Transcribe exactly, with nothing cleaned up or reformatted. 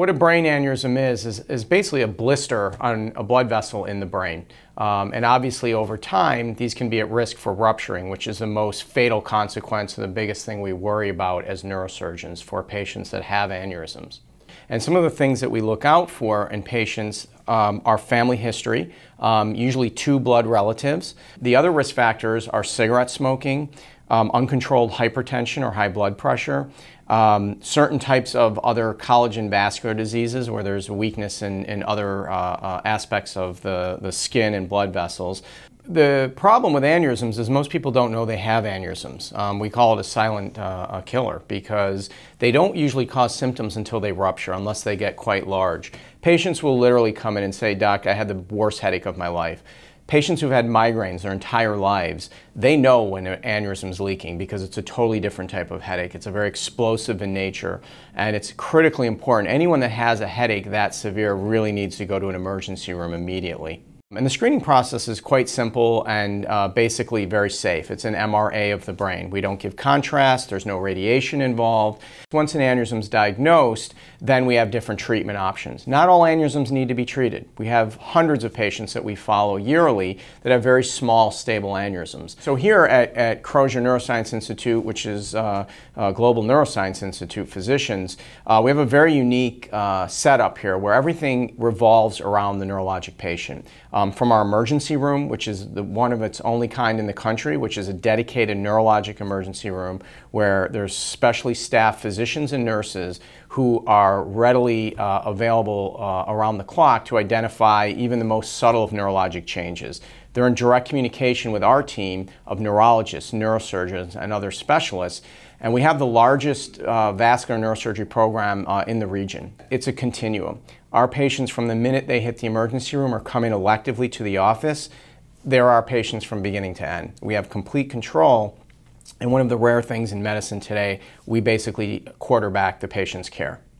What a brain aneurysm is, is, is basically a blister on a blood vessel in the brain. Um, and obviously over time, these can be at risk for rupturing, which is the most fatal consequence and the biggest thing we worry about as neurosurgeons for patients that have aneurysms. And some of the things that we look out for in patients um, are family history, um, usually two blood relatives. The other risk factors are cigarette smoking, um, uncontrolled hypertension or high blood pressure, um, certain types of other collagen vascular diseases where there's weakness in, in other uh, uh, aspects of the, the skin and blood vessels. The problem with aneurysms is most people don't know they have aneurysms. Um, we call it a silent uh, killer because they don't usually cause symptoms until they rupture, unless they get quite large. Patients will literally come in and say, "Doc, I had the worst headache of my life." Patients who've had migraines their entire lives, they know when an aneurysm is leaking because it's a totally different type of headache. It's a very explosive in nature, and it's critically important. Anyone that has a headache that severe really needs to go to an emergency room immediately. And the screening process is quite simple and uh, basically very safe. It's an M R A of the brain. We don't give contrast, there's no radiation involved. Once an aneurysm is diagnosed, then we have different treatment options. Not all aneurysms need to be treated. We have hundreds of patients that we follow yearly that have very small, stable aneurysms. So here at, at Crozer Neuroscience Institute, which is uh, uh, Global Neuroscience Institute physicians, uh, we have a very unique uh, setup here where everything revolves around the neurologic patient. Um, from our emergency room, which is the, one of its only kind in the country, which is a dedicated neurologic emergency room where there's specially staffed physicians and nurses who are readily uh, available uh, around the clock to identify even the most subtle of neurologic changes. They're in direct communication with our team of neurologists, neurosurgeons, and other specialists, and we have the largest uh, vascular neurosurgery program uh, in the region. It's a continuum. Our patients, from the minute they hit the emergency room or come in electively to the office, they're our patients from beginning to end. We have complete control, and one of the rare things in medicine today, we basically quarterback the patient's care.